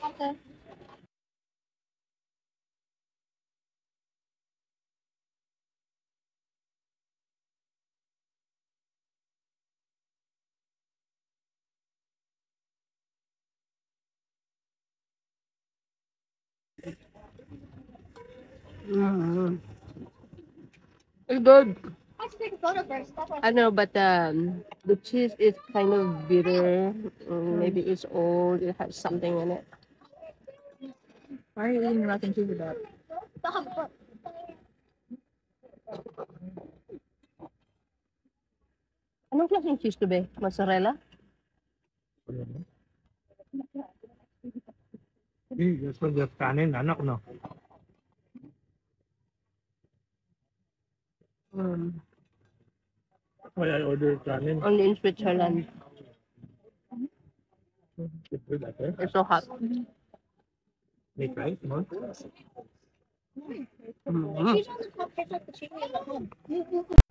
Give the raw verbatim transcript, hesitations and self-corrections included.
Okay. Mm. It's good. I should take a photo first. I know, but um, the cheese is kind of bitter. Mm, maybe it's old. It has something in it. Why are you eating mac and cheese with that? Anong klaseng cheese to be? Mozzarella? Hmm, this was just kanin, anak, no? Mm. Why I ordered kanin? Only in Switzerland. It's good, okay? It's so hot. Make rice, no? Mm. She's on the top, catch up the chicken at home.